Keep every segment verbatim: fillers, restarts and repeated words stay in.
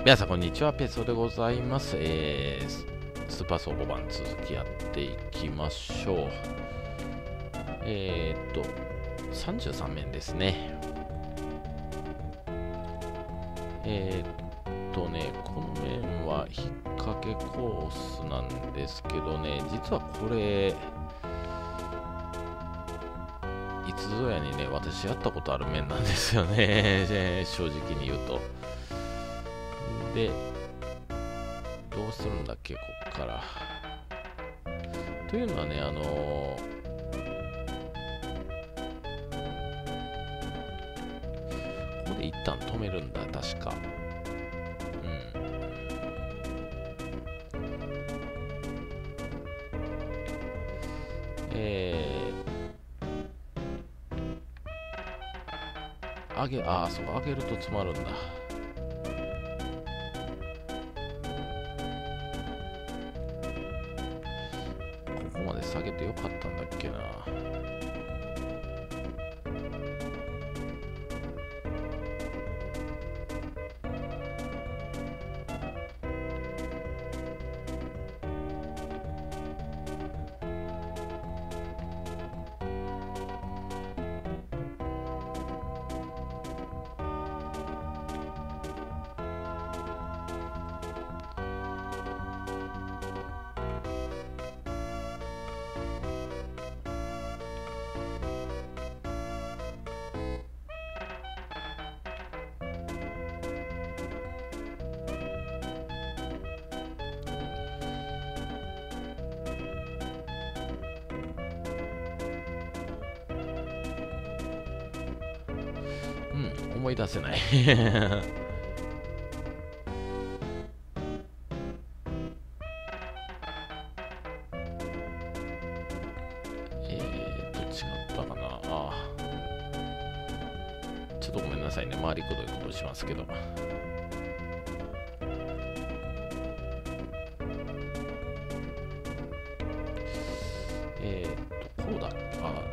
皆さんこんにちは、ペソでございます。えー、ススーパー総合版続きやっていきましょう。えーっと、さんじゅうさん面ですね。えーっとね、この面は引っ掛けコースなんですけどね、実はこれ、いつぞやにね、私やったことある面なんですよね、正直に言うと。で、どうするんだっけ、こっから。というのはね、あのー、ここで一旦止めるんだ、確か。うん。えー、上げ、あー、そう、上げると詰まるんだ。ここまで下げてよかったんだっけな。うん、思い出せない。えーと、違ったかな。あー、ちょっとごめんなさいね。回りくどいことしますけど。えーと、こうだ。あ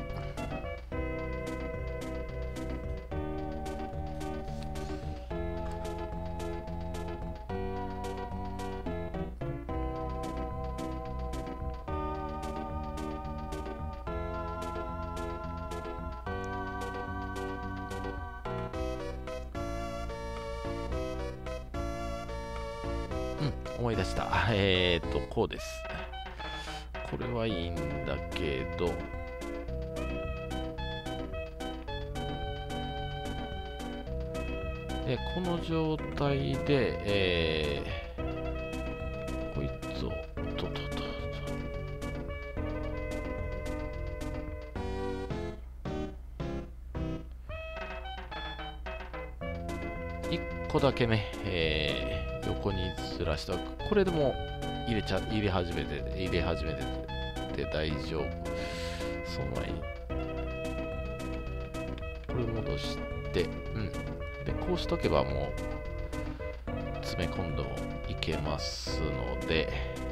うん、思い出した。えーと、こうです。これはいいんだけど、でこの状態で、えー、こいつを、とととと。いっこだけね、えー、横にずらした。これでも入れちゃ、入れ始めて、入れ始めてて大丈夫。その前に、これ戻して、うん。で、こうしとけばもう、詰め込んでもいけますので、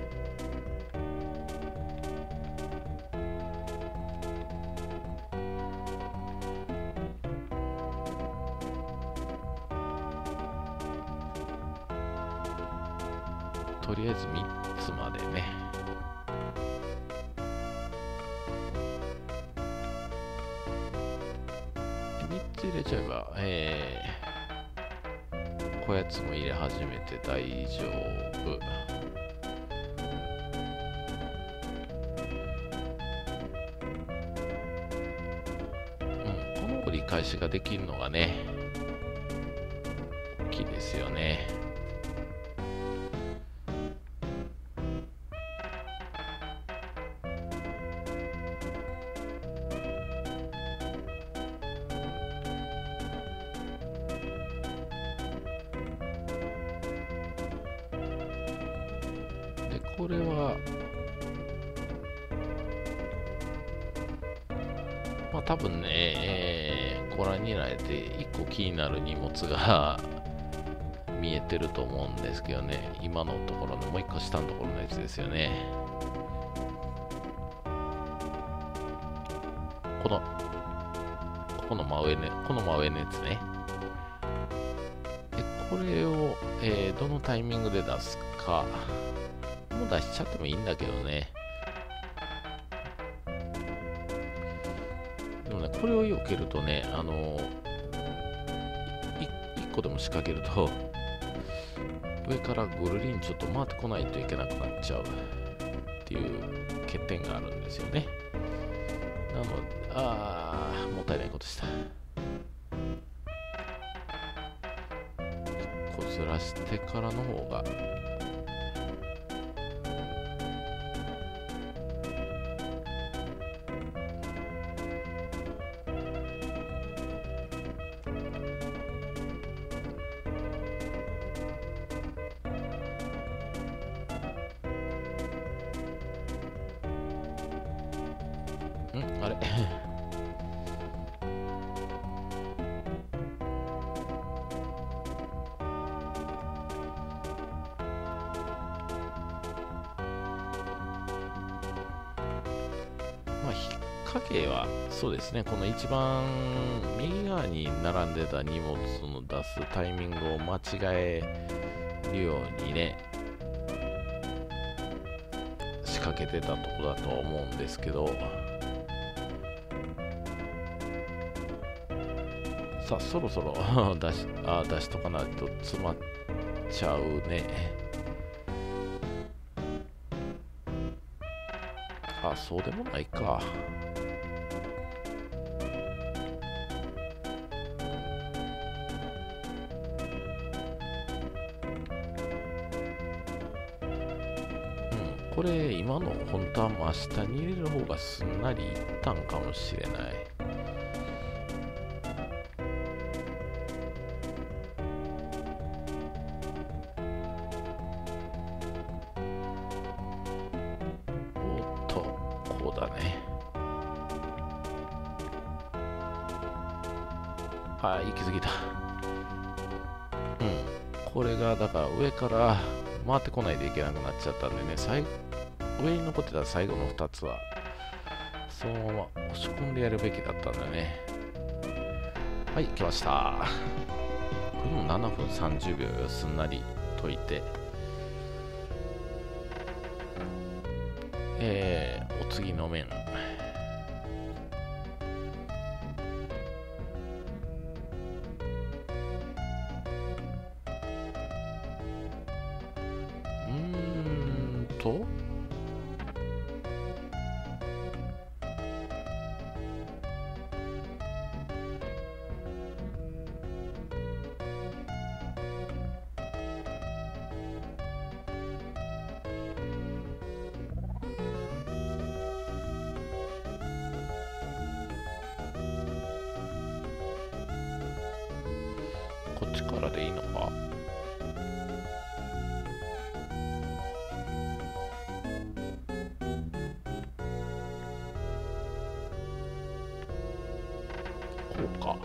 とりあえずみっつまでね。みっつ入れちゃえば、えー、こやつも入れ始めて大丈夫。うん、この折り返しができるのがね、大きいですよね。で、これは、まあ多分ね、えーご覧になれていっこ気になる荷物が見えてると思うんですけどね、今のところのもういっこ下のところのやつですよね。この、ここの真上ね、この真上のやつね。で、 これを、えーどのタイミングで出すか、もう出しちゃってもいいんだけどね。でもね、これを避けるとね、あのいいっこでも仕掛けると、上からぐるりんちょっと回ってこないといけなくなっちゃうっていう欠点があるんですよね。なので、あー、もったいないことした。いっこずらしてからの方が、んあれまあ、引っ掛けは、そうですね、この一番右側に並んでた荷物の出すタイミングを間違えるようにね、仕掛けてたとこだと思うんですけど、さあ、そろそろ出し、あ出しとかないと詰まっちゃうね。あ、そうでもないか。うん、これ今の本当は真下に入れる方がすんなりいったんかもしれない。あ、行き過ぎた。うん。これが、だから上から回ってこないといけなくなっちゃったんでね、最上に残ってた最後のふたつは、そのまま押し込んでやるべきだったんだね。はい、来ました。これもななふんさんじゅうびょうすんなり解いて、えー、お次の面。とこっちからでいいのか。こうか。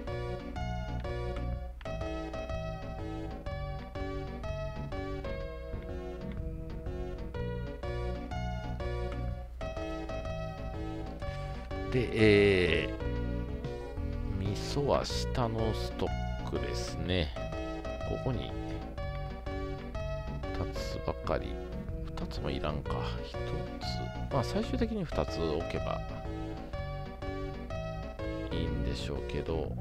で、えー、味噌は下のストックですね。ここにふたつばかり。ふたつもいらんか。ひとつ。まあ最終的にふたつ置けばいいんでしょうけど、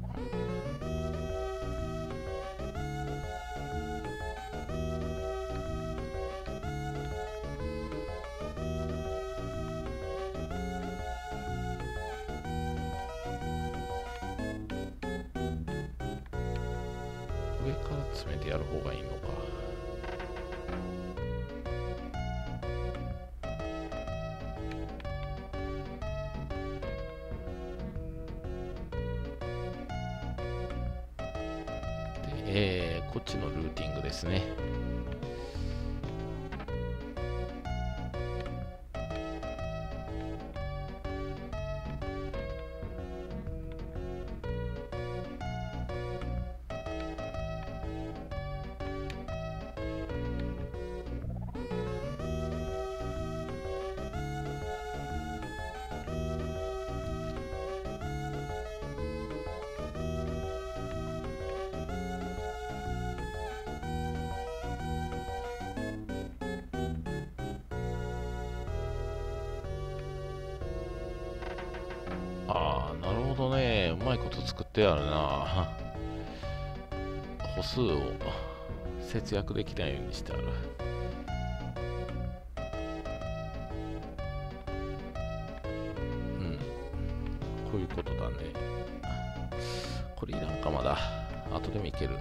上から詰めてやる方がいいのか。で、えー、こっちのルーティングですね。 なるほどね。うまいこと作ってあるな。歩数を節約できないようにしてある。うん。こういうことだね。これいらんかまだ。後でもいける。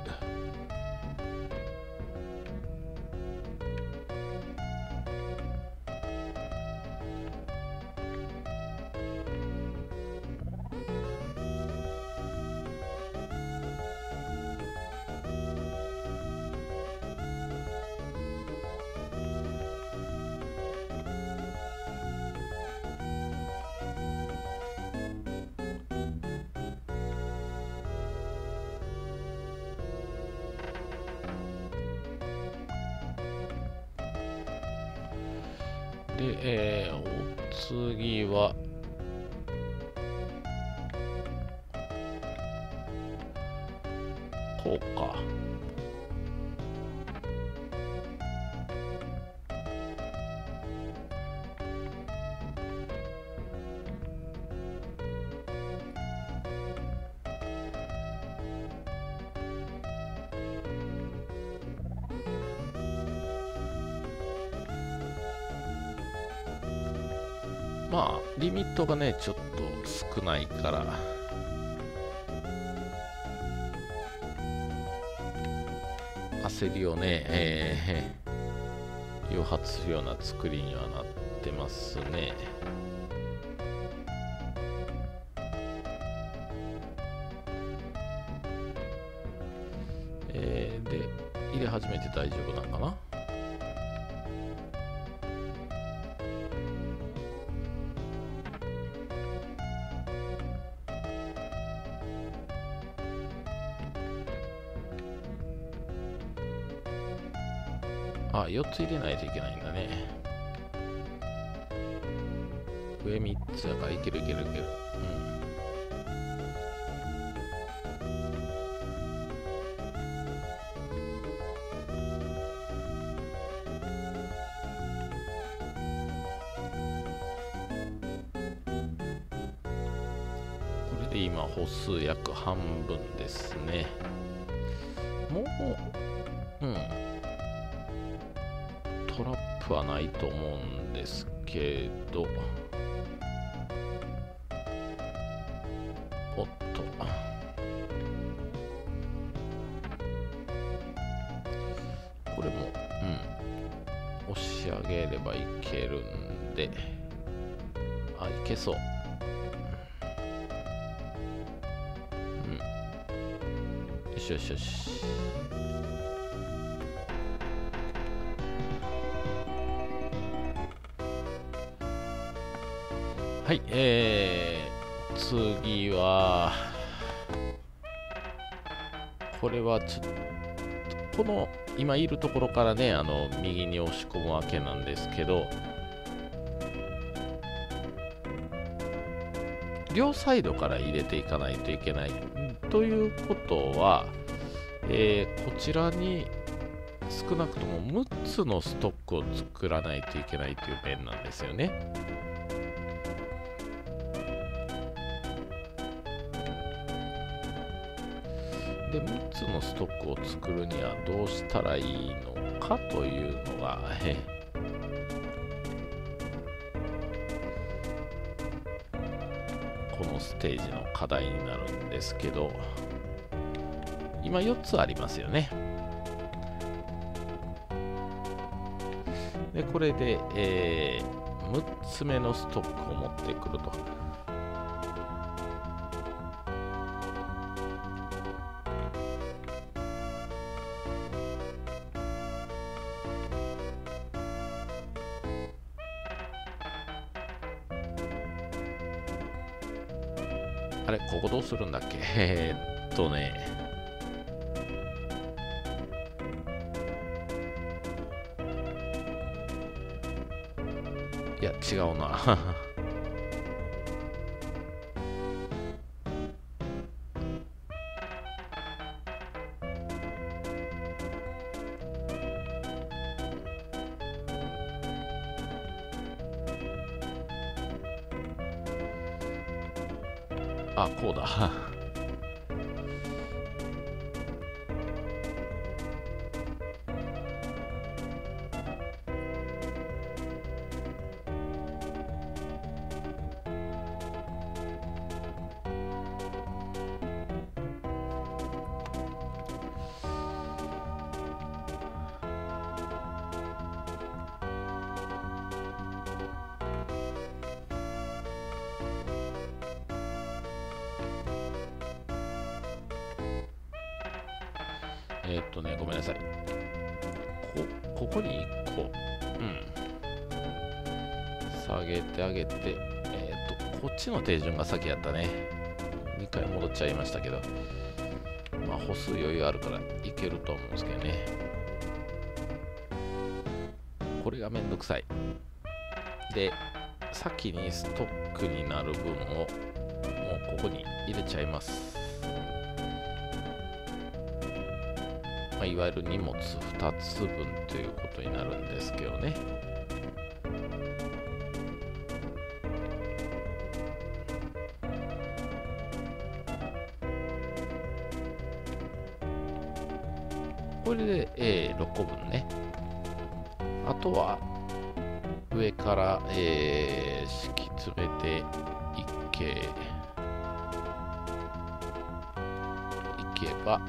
で、えー、お次は、こうか。まあ、リミットがね、ちょっと少ないから、焦りをね、えー、誘発するような作りにはなってますね。えー、で、入れ始めて大丈夫なのかな？あ、よっつ入れないといけないんだね。上みっつやからいけるいけるいける。うん。これで今歩数約半分ですね。もう、うん。トラップはないと思うんですけど、おっと、これも、うん、押し上げればいけるんで、あ、いけそう。うん、よしよしよし。はい、えー、次は、これはちょっと、この今いるところからね、あの右に押し込むわけなんですけど、両サイドから入れていかないといけない。ということは、えー、こちらに少なくともむっつのストックを作らないといけないという面なんですよね。で、むっつのストックを作るにはどうしたらいいのかというのが、えこのステージの課題になるんですけど、今よっつありますよね。で、これで、えー、むっつめのストックを持ってくると。あれ、ここどうするんだっけ？えーっとね。いや、違うな。 あ、こうだ。えーっとね、ごめんなさい。こ、ここにいっこ、うん。下げてあげて、えーっと、こっちの手順が先やったね。にかい戻っちゃいましたけど、まあ、歩数余裕あるからいけると思うんですけどね。これがめんどくさい。で、先にストックになる分を、もうここに入れちゃいます。まあ、いわゆる荷物ふたつぶんということになるんですけどね。これで、えー、ろっこぶんね。あとは上から、えー、敷き詰めていけいけば、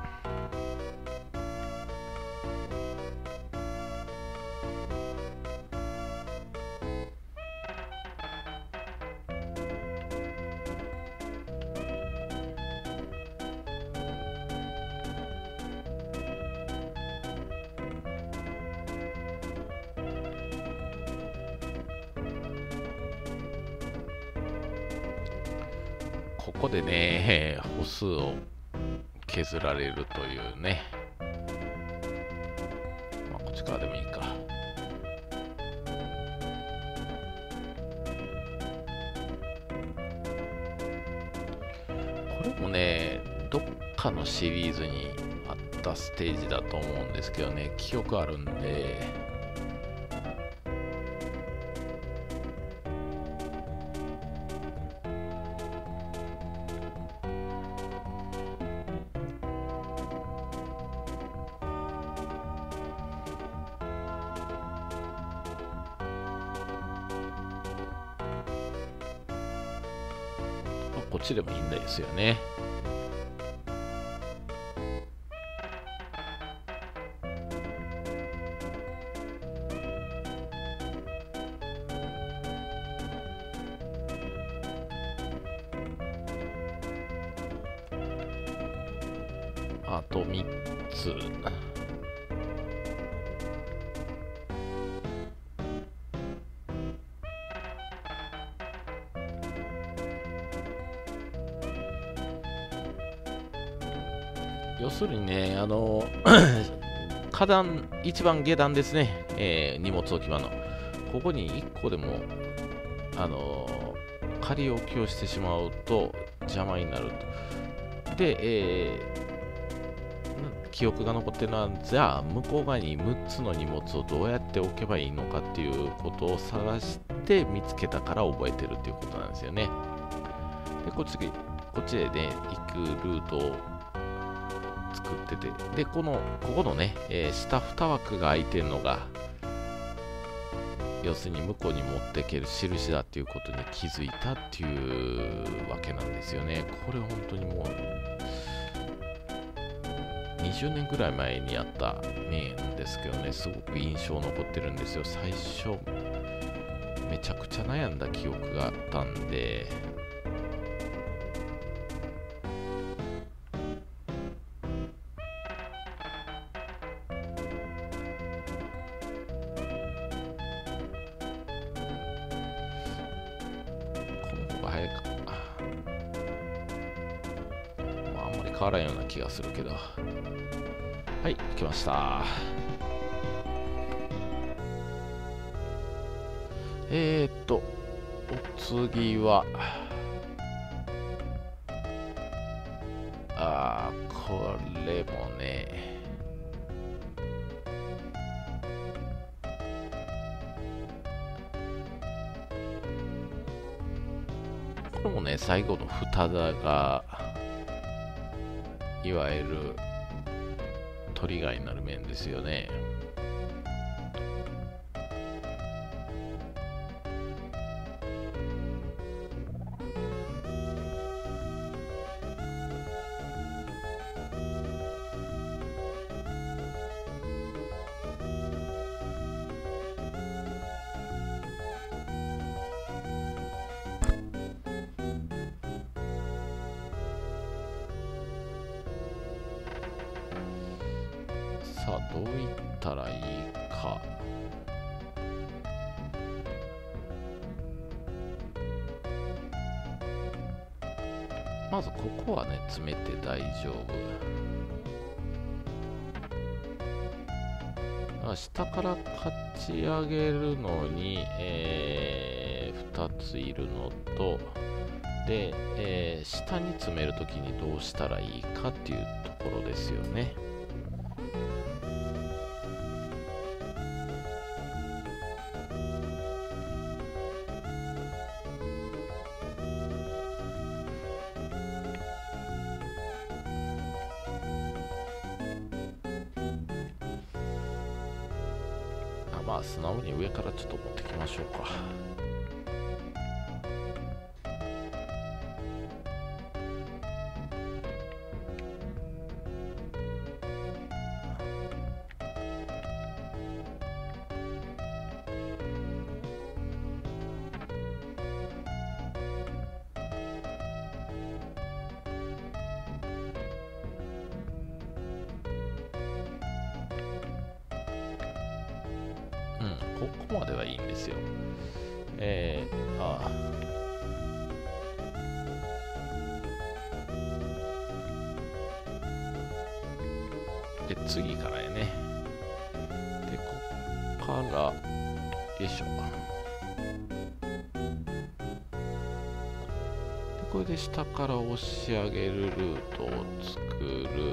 ここでね、歩数を削られるというね。まあ、こっちからでもいいか。これもね、どっかのシリーズにあったステージだと思うんですけどね、記憶あるんで、こっちでもいいんですよね。あとみっつ。要するにね、あの、花壇、一番下段ですね、えー、荷物置き場の。ここにいっこでも、あのー、仮置きをしてしまうと邪魔になると。で、えー、記憶が残ってるのは、じゃあ、向こう側にむっつの荷物をどうやって置けばいいのかっていうことを探して見つけたから覚えてるっていうことなんですよね。で、こっち、こっちでね、行くルートを作ってて、で、この、ここのね、えー、下に枠が空いてるのが、要するに向こうに持っていける印だっていうことに気づいたっていうわけなんですよね。これ本当にもう、にじゅうねんぐらい前にやった面ですけどね、すごく印象残ってるんですよ。最初、めちゃくちゃ悩んだ記憶があったんで、変わらんような気がするけど。はい、来ました。えーっと、お次は、あー、これもね、 これもね、最後の蓋がいわゆるトリガーになる面ですよね。さあ、どういったらいいか。まずここはね、詰めて大丈夫。下から勝ち上げるのに、えー、ふたついるのと、で、えー、下に詰めるときにどうしたらいいかっていうところですよね。まあ素直に上からちょっと持ってきましょうか。ここまではいいんですよ。えー、ああ。で、次からやね。で、こっから、よいしょ。で、これで下から押し上げるルートを作る。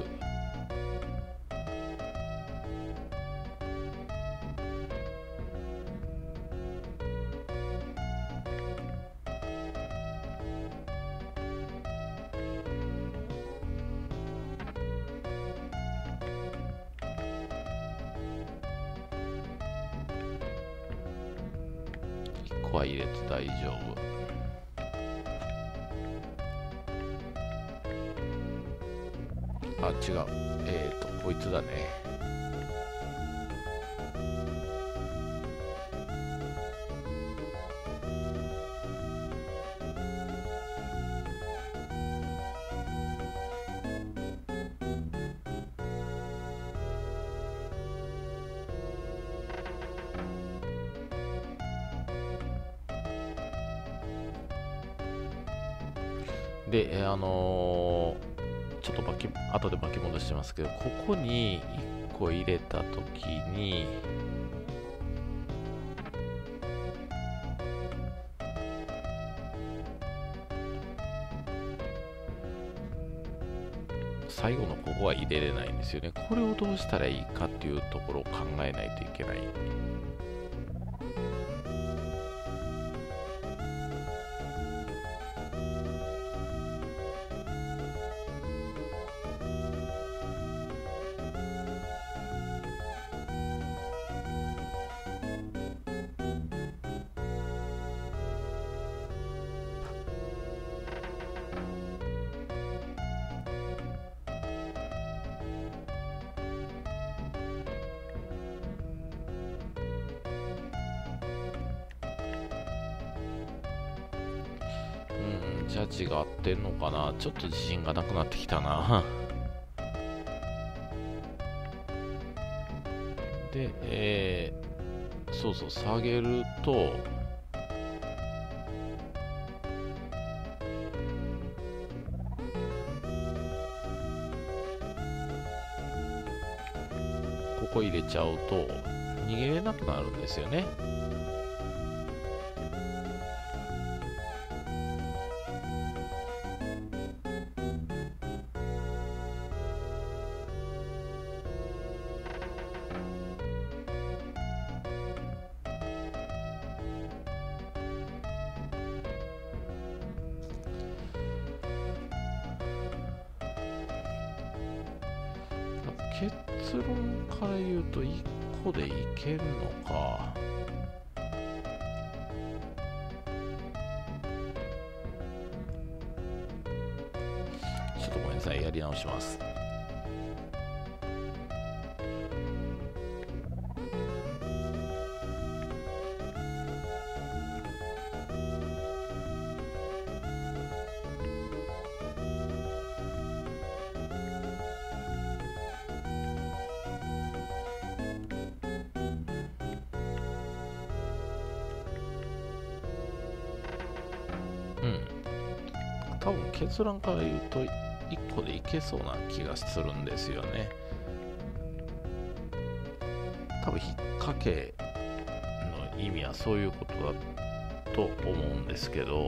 いっこは入れて大丈夫。あ、違う。えっと、こいつだね。で、えー、あのー、ちょっと巻き、後で巻き戻してますけど、ここにいっこ入れたときに、最後のここは入れれないんですよね。これをどうしたらいいかっていうところを考えないといけない。ジャッジが合ってんのかな。ちょっと自信がなくなってきたな。で、えー、そうそう、下げると、ここ入れちゃうと、逃げれなくなるんですよね。 結論から言うといっこでいけるのか。ちょっとごめんなさい、やり直します。うん。多分結論から言うといっこでいけそうな気がするんですよね。多分引っ掛けの意味はそういうことだと思うんですけど、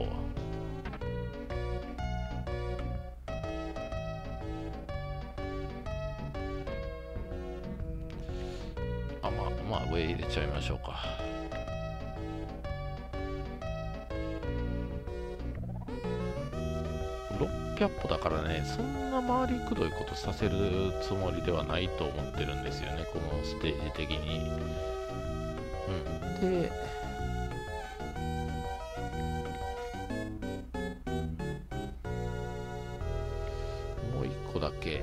あ、まあまあ上入れちゃいましょうか。ろっぴゃっぽだからね、そんな回りくどいことさせるつもりではないと思ってるんですよね、このステージ的に。うん。で、もういっこだけ。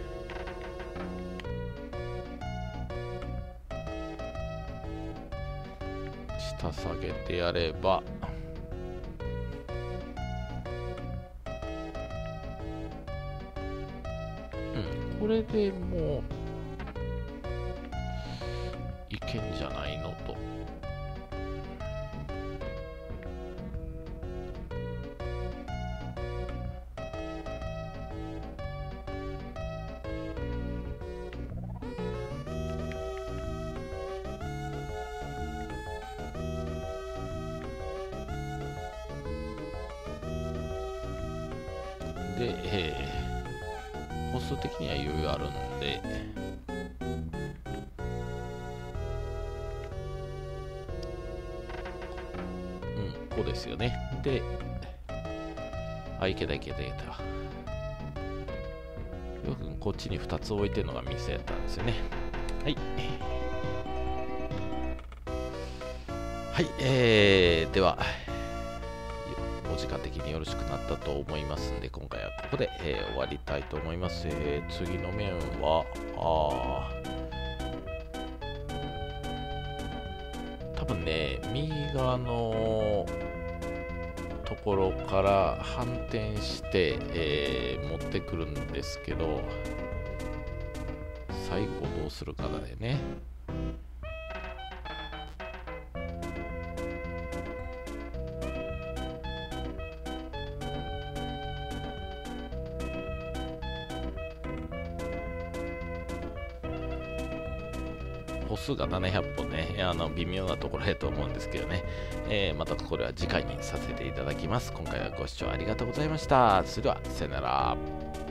下下げてやれば、これでもういけんじゃないのと。で、えー、歩数的には余裕あるんで、うん、こうですよね。で、あ、いけたいけたいけた。よくこっちにふたつ置いてるのがミスやったんですよね。はい。はい、えー、では、お時間的によろしくなったと思いますんで、今回はここで、えー、終わりたいと思います。えー、次の面は、あ多分ね、右側のところから反転して、えー、持ってくるんですけど、最後どうするかだよね。歩数がななひゃっぽんね、あの微妙なところやと思うんですけどね、えー、またこれは次回にさせていただきます。今回はご視聴ありがとうございました。それでは、さよなら。